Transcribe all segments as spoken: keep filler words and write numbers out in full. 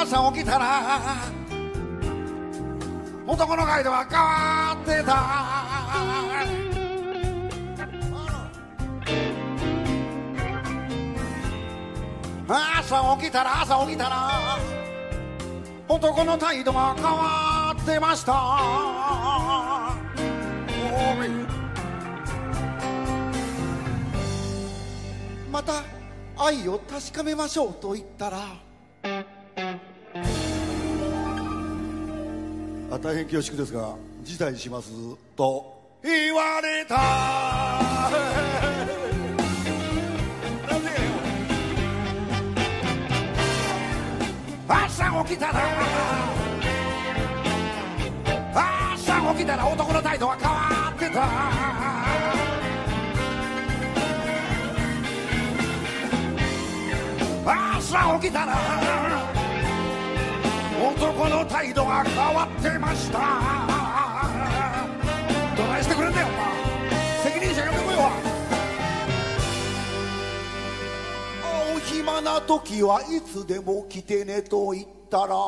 朝起きたら男の態度は変わってた。朝起きたら朝起きたら男の態度が変わってました。また愛を確かめましょうと言ったら、あ、大変恐縮ですが辞退しますと言われた。朝起きたら朝起きたら男の態度は変わってた。朝起きたら男の態度が変わってました。どないしてくれんだよお前、責任者呼んでこいわ。お暇な時はいつでも来てねと言ったら、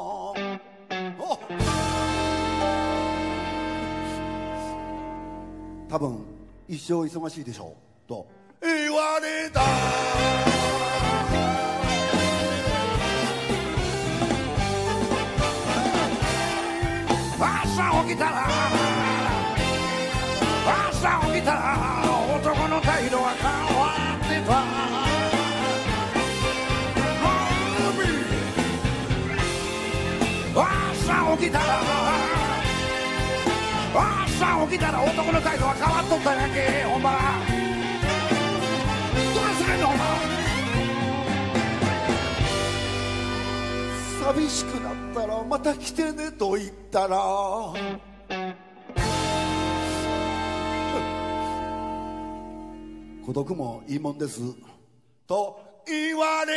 多分一生忙しいでしょうと言われた。朝起きたら朝起きたら男の態度は変わってた。朝起きたら朝起きたら男の態度は変わっとったやんけ。ほんまどないすれんのお前。寂しくなったらまた来てねと言ったら、孤独もいいもんですと言われ